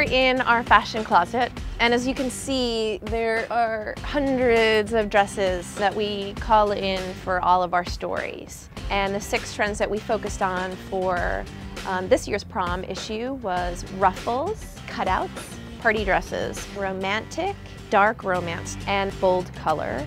in our fashion closet, and as you can see, there are hundreds of dresses that we call in for all of our stories. And the 6 trends that we focused on for this year's prom issue was ruffles, cutouts, party dresses, romantic, dark romance, and bold color.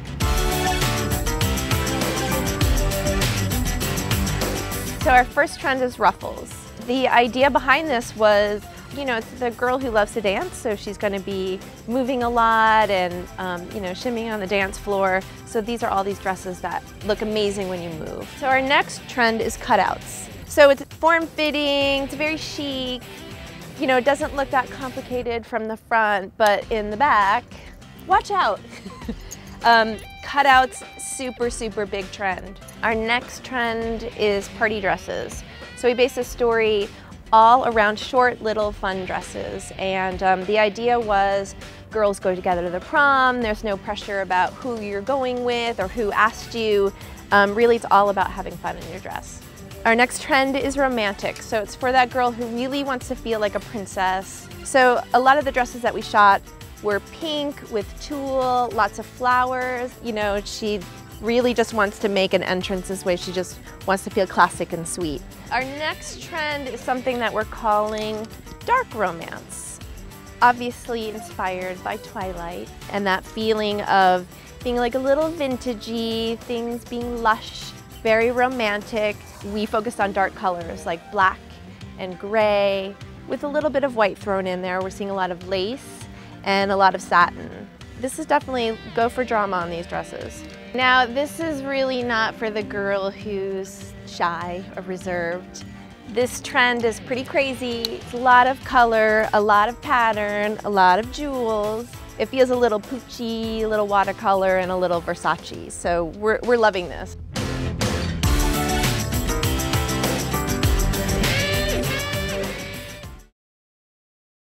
So our first trend is ruffles. The idea behind this was, you know, it's the girl who loves to dance, so she's going to be moving a lot and, you know, shimmying on the dance floor. So these are all these dresses that look amazing when you move. So our next trend is cutouts. So it's form-fitting, it's very chic. You know, it doesn't look that complicated from the front, but in the back, watch out. Cutouts, super, super big trend. Our next trend is party dresses. So we based this story all around short, little, fun dresses. And the idea was girls go together to the prom, there's no pressure about who you're going with or who asked you. Really, it's all about having fun in your dress. Our next trend is romantic. So it's for that girl who really wants to feel like a princess. So a lot of the dresses that we shot were pink with tulle, lots of flowers. You know, she really just wants to make an entrance this way. She just wants to feel classic and sweet. Our next trend is something that we're calling dark romance. Obviously inspired by Twilight and that feeling of being like a little vintagey, things being lush, very romantic. We focused on dark colors like black and gray with a little bit of white thrown in there. We're seeing a lot of lace and a lot of satin. This is definitely go for drama on these dresses. Now, this is really not for the girl who's shy or reserved. This trend is pretty crazy. It's a lot of color, a lot of pattern, a lot of jewels. It feels a little Pucci, a little watercolor, and a little Versace. So we're loving this.